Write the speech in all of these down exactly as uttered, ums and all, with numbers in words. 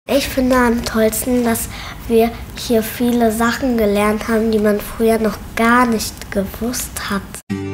Ich finde am tollsten, dass wir hier viele Sachen gelernt haben, die man früher noch gar nicht gewusst hat.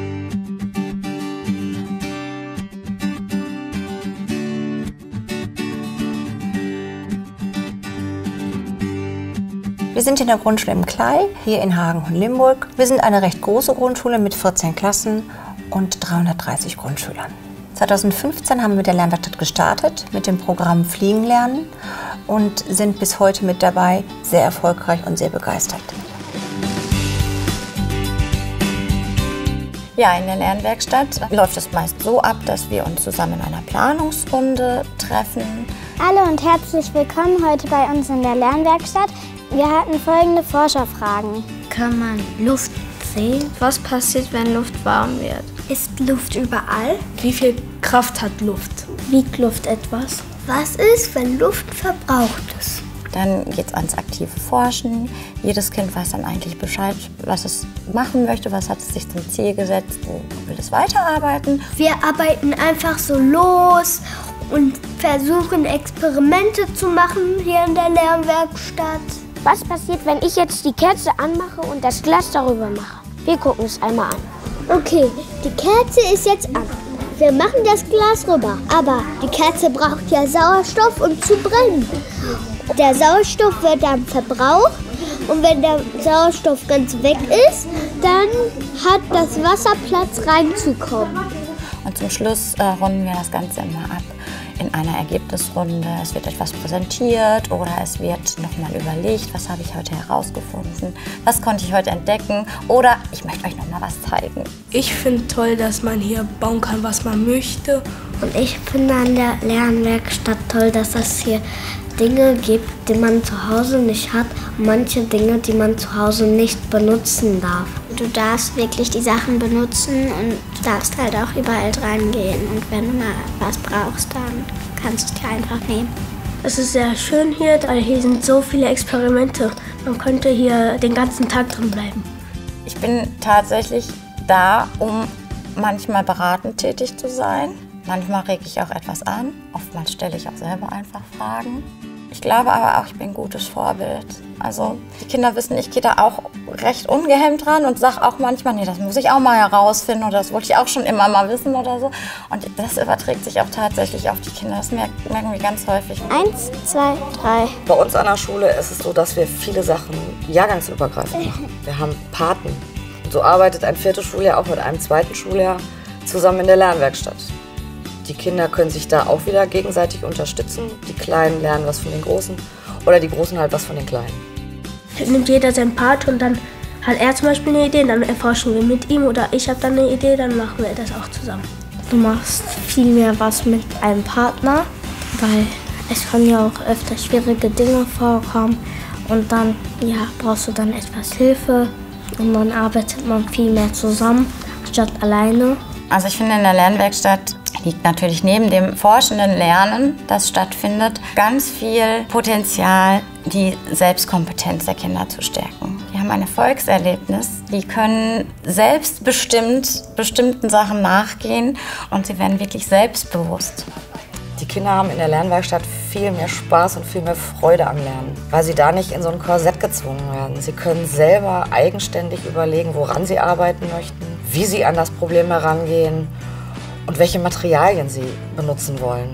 Wir sind in der Grundschule im Klei, hier in Hagen und Limburg. Wir sind eine recht große Grundschule mit vierzehn Klassen und dreihundertdreißig Grundschülern. zweitausendfünfzehn haben wir mit der Lernwerkstatt gestartet, mit dem Programm Fliegen lernen und sind bis heute mit dabei, sehr erfolgreich und sehr begeistert. Ja, in der Lernwerkstatt läuft es meist so ab, dass wir uns zusammen in einer Planungsrunde treffen. Hallo und herzlich willkommen heute bei uns in der Lernwerkstatt. Wir hatten folgende Forscherfragen. Kann man Luft sehen? Was passiert, wenn Luft warm wird? Ist Luft überall? Wie viel Kraft hat Luft? Wiegt Luft etwas? Was ist, wenn Luft verbraucht ist? Dann geht es ans aktive Forschen. Jedes Kind weiß dann eigentlich Bescheid, was es machen möchte, was hat es sich zum Ziel gesetzt, wo will es weiterarbeiten. Wir arbeiten einfach so los und versuchen Experimente zu machen hier in der Lernwerkstatt. Was passiert, wenn ich jetzt die Kerze anmache und das Glas darüber mache? Wir gucken es einmal an. Okay, die Kerze ist jetzt an. Wir machen das Glas rüber. Aber die Kerze braucht ja Sauerstoff, um zu brennen. Der Sauerstoff wird dann verbraucht. Und wenn der Sauerstoff ganz weg ist, dann hat das Wasser Platz reinzukommen. Und zum Schluss äh, runden wir das Ganze immer ab in einer Ergebnisrunde. Es wird etwas präsentiert oder es wird nochmal überlegt, was habe ich heute herausgefunden, was konnte ich heute entdecken oder ich möchte euch nochmal was zeigen. Ich finde toll, dass man hier bauen kann, was man möchte. Und ich finde an der Lernwerkstatt toll, dass es hier Dinge gibt, die man zu Hause nicht hat und manche Dinge, die man zu Hause nicht benutzen darf. Du darfst wirklich die Sachen benutzen und du darfst halt auch überall dran gehen. Und wenn du mal was brauchst, dann kannst du es dir einfach nehmen. Es ist sehr schön hier, weil hier sind so viele Experimente. Man könnte hier den ganzen Tag drin bleiben. Ich bin tatsächlich da, um manchmal beratend tätig zu sein. Manchmal rege ich auch etwas an. Oftmals stelle ich auch selber einfach Fragen. Ich glaube aber auch, ich bin ein gutes Vorbild. Also die Kinder wissen, ich gehe da auch recht ungehemmt ran und sage auch manchmal, nee, das muss ich auch mal herausfinden oder das wollte ich auch schon immer mal wissen oder so. Und das überträgt sich auch tatsächlich auf die Kinder. Das merken wir ganz häufig. Eins, zwei, drei. Bei uns an der Schule ist es so, dass wir viele Sachen jahrgangsübergreifend machen. Wir haben Paten. Und so arbeitet ein viertes Schuljahr auch mit einem zweiten Schuljahr zusammen in der Lernwerkstatt. Die Kinder können sich da auch wieder gegenseitig unterstützen. Die Kleinen lernen was von den Großen oder die Großen halt was von den Kleinen. Nimmt jeder seinen Part und dann hat er zum Beispiel eine Idee, dann erforschen wir mit ihm oder ich habe dann eine Idee, dann machen wir das auch zusammen. Du machst viel mehr was mit einem Partner, weil es können ja auch öfter schwierige Dinge vorkommen und dann ja, brauchst du dann etwas Hilfe und dann arbeitet man viel mehr zusammen, statt alleine. Also ich finde, in der Lernwerkstatt liegt natürlich neben dem forschenden Lernen, das stattfindet, ganz viel Potenzial, die Selbstkompetenz der Kinder zu stärken. Die haben ein Erfolgserlebnis, die können selbstbestimmt bestimmten Sachen nachgehen und sie werden wirklich selbstbewusst. Die Kinder haben in der Lernwerkstatt viel mehr Spaß und viel mehr Freude am Lernen, weil sie da nicht in so ein Korsett gezwungen werden. Sie können selber eigenständig überlegen, woran sie arbeiten möchten, wie sie an das Problem herangehen und welche Materialien sie benutzen wollen.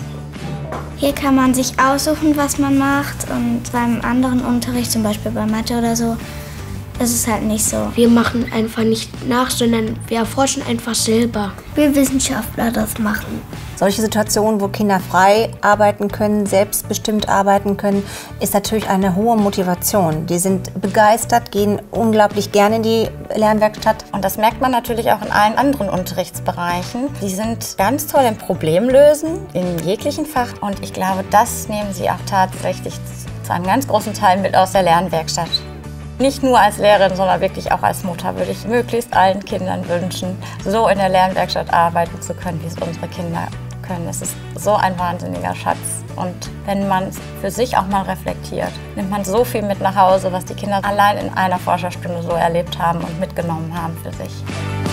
Hier kann man sich aussuchen, was man macht und beim anderen Unterricht, zum Beispiel bei Mathe oder so, ist es halt nicht so. Wir machen einfach nicht nach, sondern wir erforschen einfach selber. Wir Wissenschaftler das machen. Solche Situationen, wo Kinder frei arbeiten können, selbstbestimmt arbeiten können, ist natürlich eine hohe Motivation. Die sind begeistert, gehen unglaublich gerne in die Lernwerkstatt. Und das merkt man natürlich auch in allen anderen Unterrichtsbereichen. Die sind ganz toll im Problemlösen, in jeglichen Fach. Und ich glaube, das nehmen sie auch tatsächlich zu einem ganz großen Teil mit aus der Lernwerkstatt. Nicht nur als Lehrerin, sondern wirklich auch als Mutter würde ich möglichst allen Kindern wünschen, so in der Lernwerkstatt arbeiten zu können, wie es unsere Kinder können. Es ist so ein wahnsinniger Schatz. Und wenn man es für sich auch mal reflektiert, nimmt man so viel mit nach Hause, was die Kinder allein in einer Forscherstunde so erlebt haben und mitgenommen haben für sich.